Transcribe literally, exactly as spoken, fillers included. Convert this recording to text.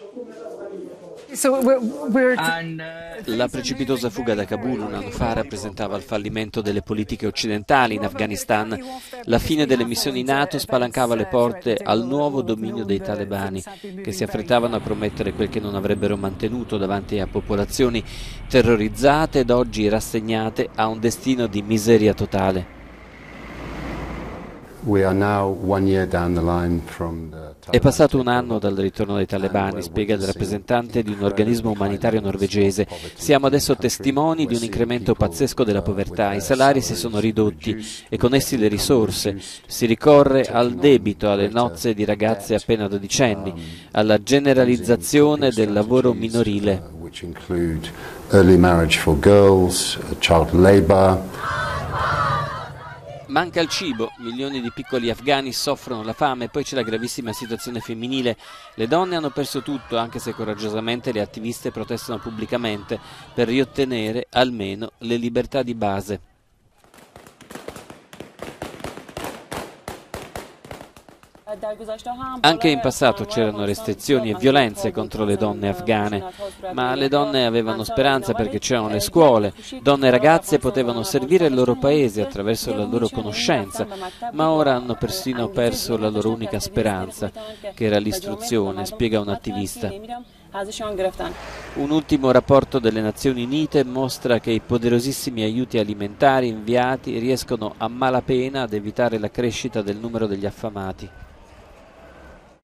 La precipitosa fuga da Kabul un anno fa rappresentava il fallimento delle politiche occidentali in Afghanistan. La fine delle missioni NATO spalancava le porte al nuovo dominio dei talebani, che si affrettavano a promettere quel che non avrebbero mantenuto davanti a popolazioni terrorizzate ed oggi rassegnate a un destino di miseria totale. È passato un anno dal ritorno dei talebani, spiega il rappresentante di un organismo umanitario norvegese. Siamo adesso testimoni di un incremento pazzesco della povertà. I salari si sono ridotti e con essi le risorse. Si ricorre al debito, alle nozze di ragazze appena dodicenni, alla generalizzazione del lavoro minorile. Manca il cibo, milioni di piccoli afghani soffrono la fame, poi c'è la gravissima situazione femminile. Le donne hanno perso tutto, anche se coraggiosamente le attiviste protestano pubblicamente per riottenere almeno le libertà di base. Anche in passato c'erano restrizioni e violenze contro le donne afghane, ma le donne avevano speranza perché c'erano le scuole. Donne e ragazze potevano servire il loro paese attraverso la loro conoscenza, ma ora hanno persino perso la loro unica speranza, che era l'istruzione, spiega un attivista. Un ultimo rapporto delle Nazioni Unite mostra che i poderosissimi aiuti alimentari inviati riescono a malapena ad evitare la crescita del numero degli affamati.